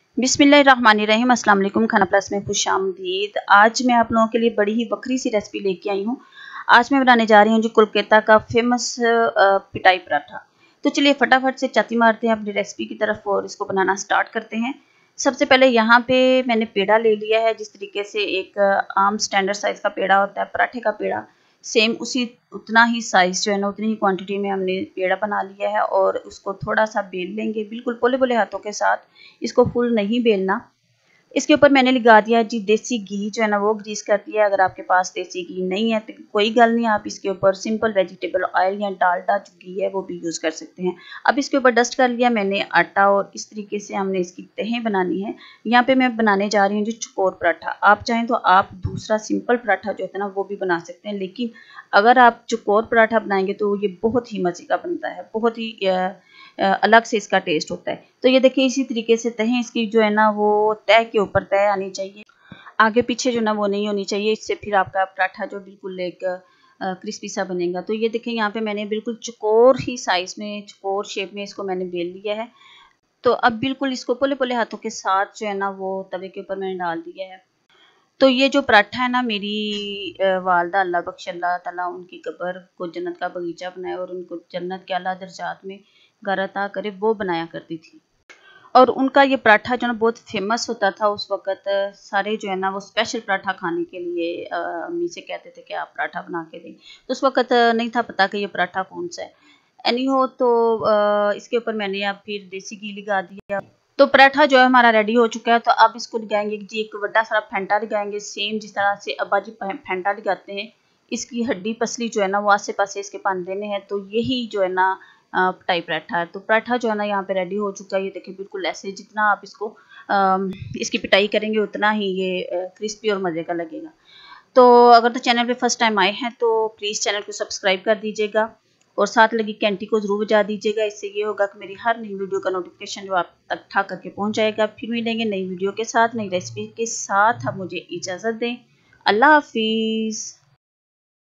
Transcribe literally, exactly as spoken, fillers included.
बिस्मिल्लाहिर्रहमानिर्रहीम। अस्सलाम वालेकुम। खाना प्लस में खुशामदीद। आज मैं आप लोगों के लिए बड़ी ही बकरी सी रेसिपी लेके आई हूँ। आज मैं बनाने जा रही हूँ जो कोलकाता का फेमस पिटाई पराठा। तो चलिए फटाफट से चाती मारते हैं अपनी रेसिपी की तरफ और इसको बनाना स्टार्ट करते हैं। सबसे पहले यहाँ पे मैंने पेड़ा ले लिया है, जिस तरीके से एक आम स्टैंडर्ड साइज़ का पेड़ा होता है, पराठे का पेड़ा, सेम उसी उतना ही साइज़ जो है ना, उतनी ही क्वांटिटी में हमने पेड़ा बना लिया है और उसको थोड़ा सा बेल लेंगे, बिल्कुल पोले पोले हाथों के साथ। इसको फुल नहीं बेलना। इसके ऊपर मैंने लगा दिया जी देसी घी, जो है ना वो ग्रीस कर दिया है। अगर आपके पास देसी घी नहीं है तो कोई गल नहीं, आप इसके ऊपर सिंपल वेजिटेबल ऑयल या डालडा जो घी है वो भी यूज़ कर सकते हैं। अब इसके ऊपर डस्ट कर लिया मैंने आटा और इस तरीके से हमने इसकी तहें बनानी है। यहाँ पे मैं बनाने जा रही हूँ जो चकोर पराठा। आप चाहें तो आप दूसरा सिंपल पराठा जो होता है ना वो भी बना सकते हैं, लेकिन अगर आप चकोर पराठा बनाएंगे तो ये बहुत ही मज़े का बनता है, बहुत ही अलग से इसका टेस्ट होता है। तो ये देखिए इसी तरीके से तहें इसकी जो है ना वो तह के ऊपर तह आनी चाहिए, आगे पीछे जो ना वो नहीं होनी चाहिए। इससे फिर आपका पराठा जो बिल्कुल एक क्रिस्पी सा बनेगा। तो ये देखें यहाँ पे मैंने बिल्कुल चकोर ही साइज में, चकोर शेप में इसको मैंने बेल लिया है। तो अब बिल्कुल इसको पोले पोले हाथों के साथ जो है ना वो तवे के ऊपर मैंने डाल दिया है। तो ये जो पराठा है ना, मेरी वालदा अल्लाह बख्श अल्लाह ताला उनकी कब्र को जन्नत का बगीचा बनाए और उनको जन्नत के आला दर्जात में घर अता करे, वो बनाया करती थी। और उनका ये पराठा जो है ना बहुत फेमस होता था उस वक़्त। सारे जो है ना वो स्पेशल पराठा खाने के लिए अम्मी से कहते थे कि आप पराठा बना के दें। तो उस वक़्त नहीं था पता कि ये पराठा कौन-सा है। एनी हो तो अ, इसके ऊपर मैंने अब फिर देसी घी लगा दिया। तो पराठा जो है हमारा रेडी हो चुका है। तो अब इसको लगाएंगे जी, एक बड़ा सारा फेंटा लगाएंगे, सेम जिस तरह से अब्बा जी फेंटा लगाते हैं। इसकी हड्डी पसली जो है ना वो आसे पासे इसके पान देने हैं। तो यही जो है ना पिटाई पराठा है। तो पराठा जो है ना यहाँ पे रेडी हो चुका है। ये देखिए बिल्कुल ऐसे, जितना आप इसको आ, इसकी पिटाई करेंगे उतना ही ये क्रिस्पी और मज़े का लगेगा। तो अगर तो चैनल पे फर्स्ट टाइम आए हैं तो प्लीज़ चैनल को सब्सक्राइब कर दीजिएगा और साथ लगी घंटी को ज़रूर बजा दीजिएगा। इससे ये होगा कि मेरी हर नई वीडियो का नोटिफिकेशन जो आप तक ठा करके पहुंच जाएगा। फिर मिलेंगे नई वीडियो के साथ, नई रेसिपी के साथ। अब मुझे इजाज़त दें। अल्लाह हाफिज़।